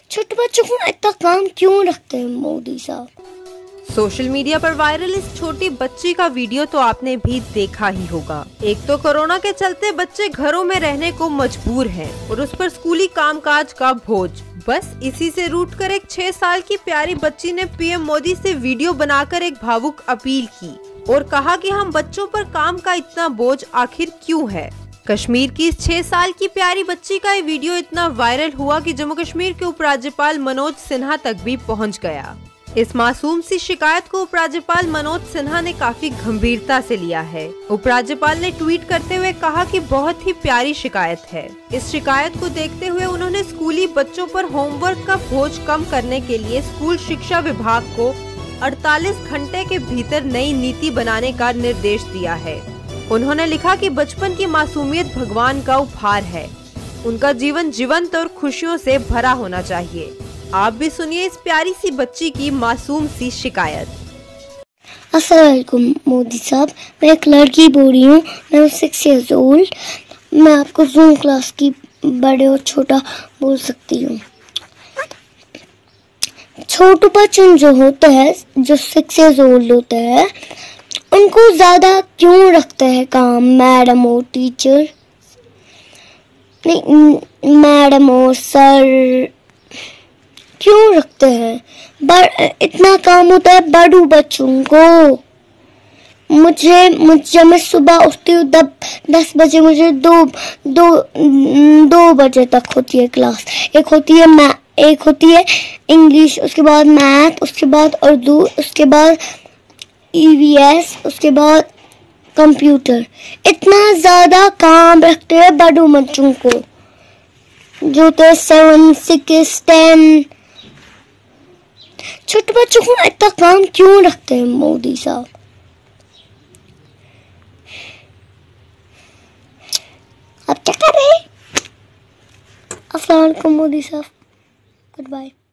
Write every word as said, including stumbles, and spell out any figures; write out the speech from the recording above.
छोटे बच्चों को इतना काम क्यों रखते हैं मोदी साहब? सोशल मीडिया पर वायरल इस छोटी बच्ची का वीडियो तो आपने भी देखा ही होगा। एक तो कोरोना के चलते बच्चे घरों में रहने को मजबूर हैं और उस पर स्कूली कामकाज का बोझ। बस इसी से रूठ कर एक छह साल की प्यारी बच्ची ने पीएम मोदी से वीडियो बनाकर एक भावुक अपील की और कहा कि हम बच्चों पर काम का इतना बोझ आखिर क्यों है। कश्मीर की इस छह साल की प्यारी बच्ची का ये वीडियो इतना वायरल हुआ कि जम्मू कश्मीर के उपराज्यपाल मनोज सिन्हा तक भी पहुंच गया। इस मासूम सी शिकायत को उपराज्यपाल मनोज सिन्हा ने काफी गंभीरता से लिया है। उपराज्यपाल ने ट्वीट करते हुए कहा कि बहुत ही प्यारी शिकायत है। इस शिकायत को देखते हुए उन्होंने स्कूली बच्चों पर होमवर्क का बोझ कम करने के लिए स्कूल शिक्षा विभाग को अड़तालीस घंटे के भीतर नई नीति बनाने का निर्देश दिया है। उन्होंने लिखा कि बचपन की मासूमियत भगवान का उपहार है, उनका जीवन जीवंत और खुशियों से भरा होना चाहिए। आप भी सुनिए इस प्यारी सी बच्ची की मासूम सी शिकायत। अस्सलाम वालेकुम मोदी साहब, मैं एक लड़की बोल रही हूँ, मैं सिक्स इयर्स ओल्ड। मैं आपको जूम क्लास की बड़े और छोटा बोल सकती हूँ। छोटे बच्चे जो होते हैं, जो सिक्स इयर्स ओल्ड होते हैं, उनको ज्यादा क्यों रखते हैं काम मैडम और टीचर? नहीं, मैडम और सर क्यों रखते हैं? बड़ इतना काम होता है बड़ू बच्चों को। मुझे मुझे मैं सुबह उठती हूँ दब दस बजे, मुझे दो दो दो बजे तक होती है क्लास। एक होती है मै एक होती है इंग्लिश, उसके बाद मैथ, उसके बाद उर्दू, उसके बाद ईवीएस, उसके बाद कंप्यूटर। इतना ज्यादा काम रखते हैं बड़ू बच्चों को, जो तो सेवन सिक्स टेन। छोटे बच्चों को इतना काम क्यों रखते हैं मोदी साहब? आप क्या कर रहे हैं? अस्सलाम वालेकुम मोदी साहब, गुड बाय।